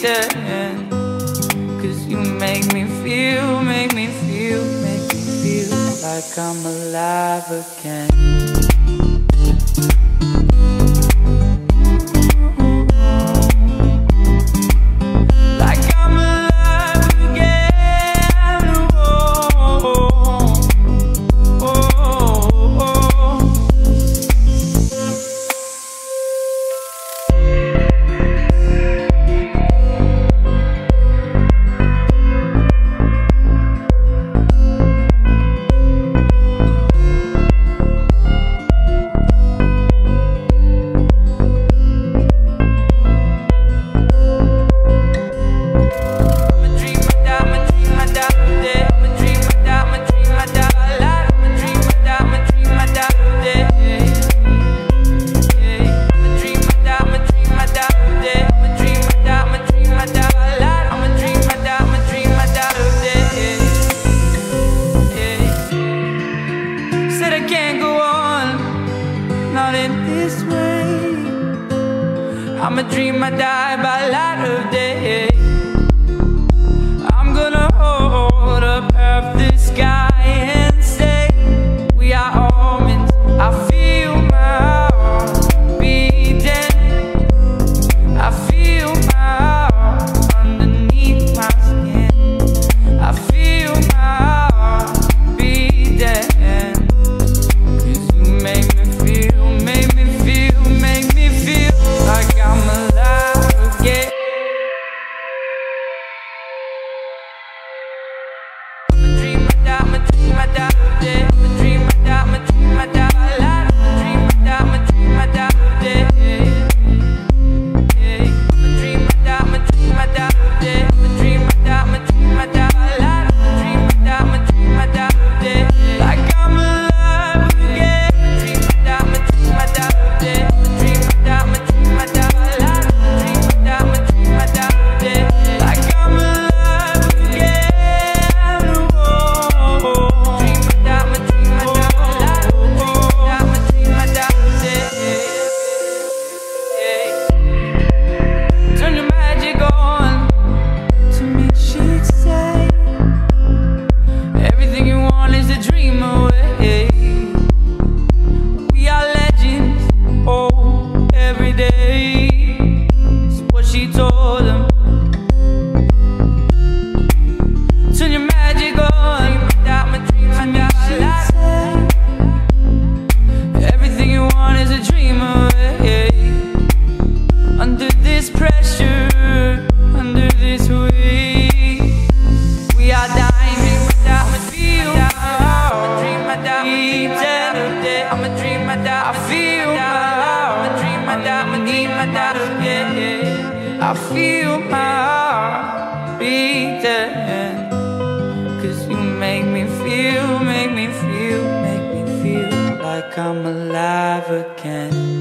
beaten. 'Cause you make me feel, make me feel, make me feel like I'm alive again. I'ma dream I die by light of day. I'm gonna hold up half the sky and say we are omens. I feel my heart beating. I feel my heart underneath my skin. I feel my heart beating. 'Cause you make me feel, make me feel, make me feel like I'm alive again. I'ma dream I die, I'ma dream I die today. I'ma dream I die, I'ma dream I die alive. I'ma dream I die, I'ma dream I die today. I'ma dream I die, I'ma dream I die today. I'ma dream I die, I'ma dream I die alive. I'ma dream I die, I'ma dream I die today. Like I'm alive again. I'ma dream I die, I'ma dream I die today. I'ma dream I die, I'ma dream I die alive. I'ma dream I die, I'ma dream I die today. Like I'm alive again. Whoa. Dream I die, I'ma dream I die alive. I'ma dream I die, I'ma dream I die today. Turn your magic on to me, she'd say. Everything you want is a dream away. We are legends, oh, every day. It's what she told them. Turn your magic on. I'ma dream I die alive. Everything you want is a dream away. Under this pressure, under this weight, we are diamonds. I'ma feel my heart. I'ma dream I die. I'ma dream I die. I feel my heart. I'ma dream I die. I'ma dream I die. Yeah. I feel my heart beating. 'Cause you make me feel, make me feel, make me feel like I'm alive again.